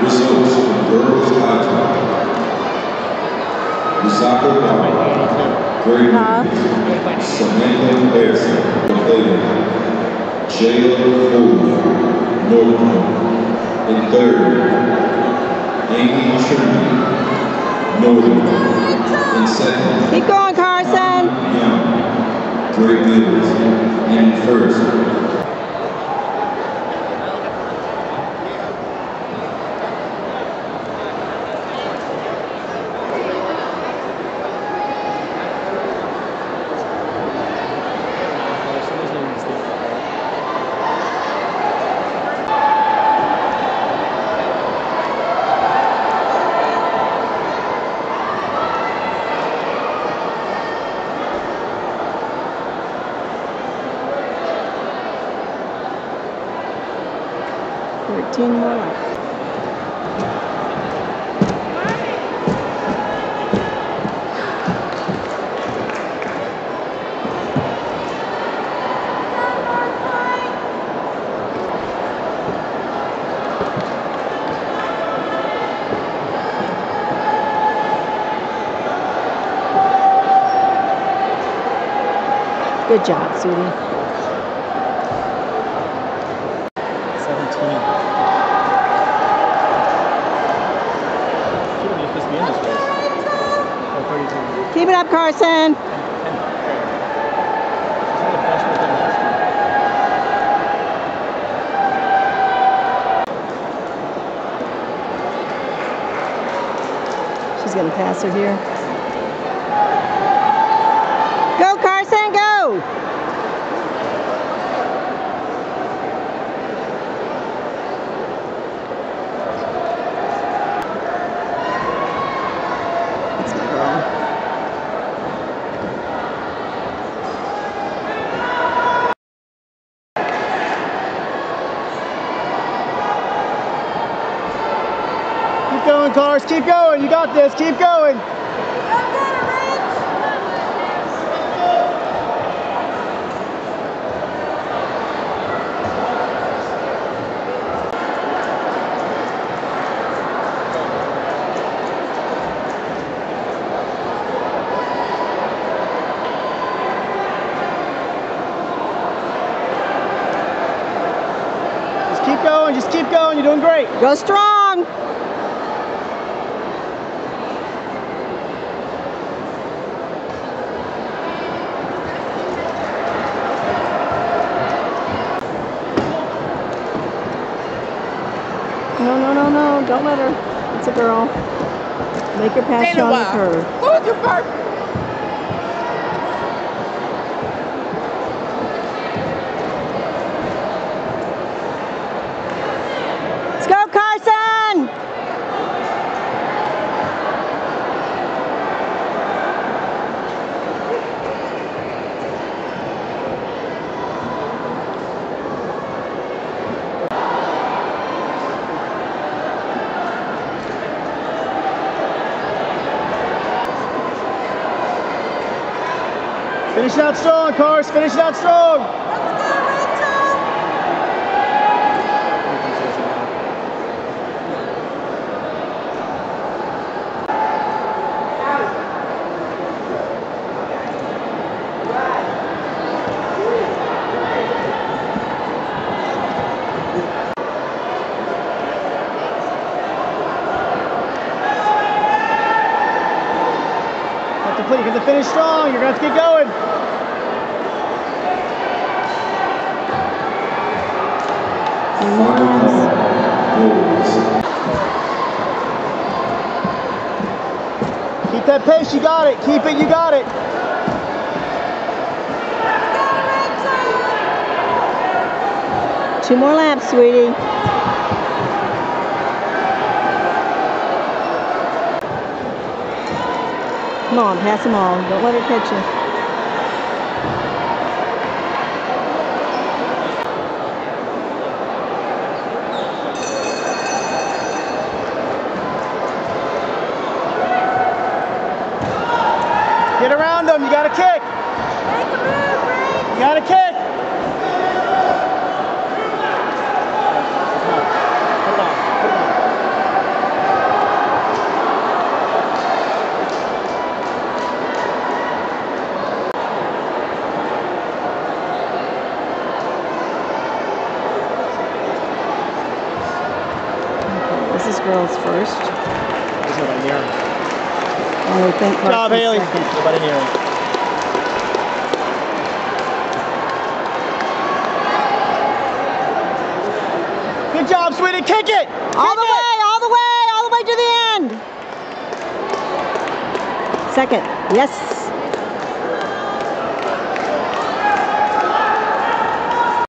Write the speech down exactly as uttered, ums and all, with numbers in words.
Results for girls high jump. Usaka Bama, grade Huh? Samantha Harrison, Lady, Jayla Foley, North Point. In third, Amy Trinity, Northern. In second, Keep going, Karson. Young, Great Rivers. And in first, thirteen more left. Good job, sweetie. seventeen. Keep it up, Karson. She's going to pass her here. Go, Karson, go! That's my girl. Keep going, Cars. Keep going. You got this. Keep going. Just keep going. Just keep going. You're doing great. Go strong. No, no, no, no. Don't let her. It's a girl. Make her pass you on the curve. Who's your first? Let's go, Karson! Finish it out strong, Cars. Finish it out strong. You have to finish strong. You're going to have to keep going. Keep that pace. You got it. Keep it. You got it. Two more laps, sweetie. Come on, pass them all. Don't let her catch you. Get around them. You got to kick. Make a move, Frank. You got to kick. girls first. There's nobody near him. And we think Good job, Karson's Haley. second. Nobody near him. Good job, sweetie. Kick it. All Kick the it. way, all the way, all the way to the end. Second. Yes.